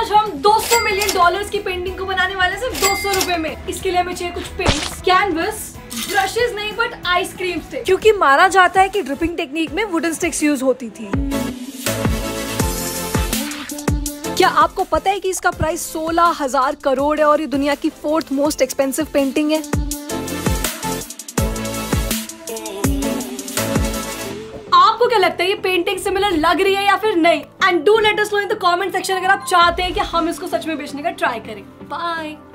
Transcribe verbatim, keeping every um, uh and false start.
आज हम दो सौ मिलियन डॉलर्स की पेंटिंग को बनाने वाले सिर्फ दो सौ रुपए में। इसके लिए हमें चाहिए कुछ पेंट्स, कैनवस, ब्रशेस नहीं बट आइसक्रीम स्टिक, क्योंकि माना जाता है कि ड्रिपिंग टेक्निक में वुडन स्टिक्स यूज होती थी। क्या आपको पता है कि इसका प्राइस सोलह हजार करोड़ है और ये दुनिया की फोर्थ मोस्ट एक्सपेंसिव पेंटिंग है। आपको क्या लगता है ये पेंटिंग सिमिलर लग रही है या फिर नहीं? And do let us know in the comment section अगर आप चाहते हैं कि हम इसको सच में बेचने का ट्राई करें। बाय।